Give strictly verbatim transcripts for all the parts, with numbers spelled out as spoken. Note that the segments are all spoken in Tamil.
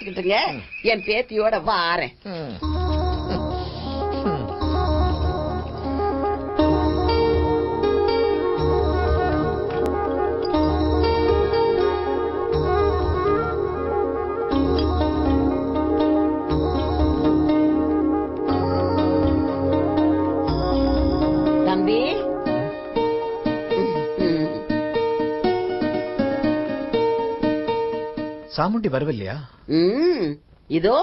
பேசிக்கிட்டுங்க, என் பேத்தியோட வாரேன். தம்பி, சாமுண்டி வரவில்லையா? ம் இதோ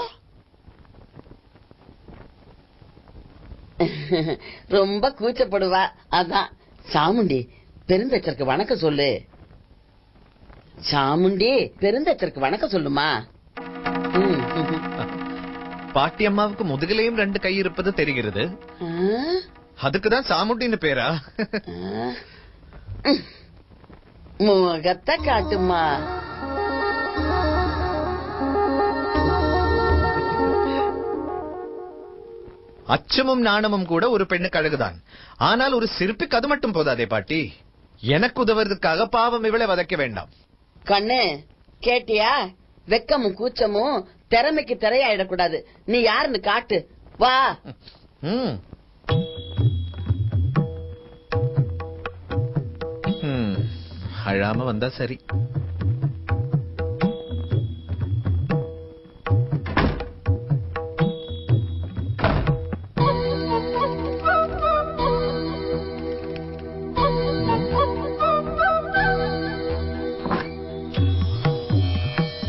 ரொம்ப கூச்சப்படுவா. அதான் சாமுண்டி பெருந்தச்சருக்கு வணக்கம் சொல்லு. சாமுண்டி பெருந்தச்சருக்கு வணக்கம் சொல்லுமா. பாட்டி அம்மாவுக்கு முதுகிலையும் ரெண்டு கை இருப்பது தெரிகிறது. அதுக்குதான் சாமுண்டின்னு பேரா? முகத்தை காட்டுமா. அச்சமும் நாணமும் கூட ஒரு பெண்ணுக்கு அழகுதான். ஆனால் ஒரு சிற்பிக்கு அது மட்டும் போதாதே பாட்டி. எனக்கு உதவுறதுக்காக பாவம் இவளை வதைக்க வேண்டாம். கண்ணு கேட்டியா? வெக்கமும் கூச்சமும் திறமைக்கு திரையாயிடக்கூடாது. நீ யாருன்னு காட்டு. வா. ம் அழாம வந்தா சரி.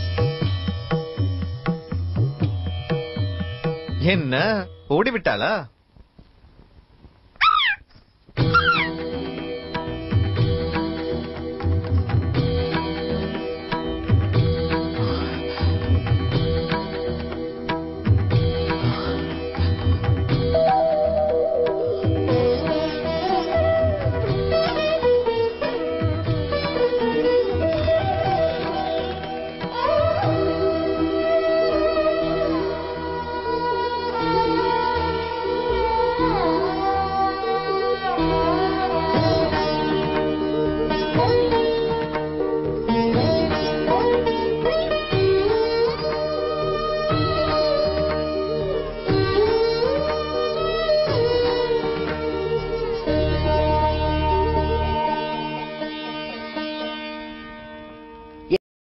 என்ன ஓடிவிட்டாளா?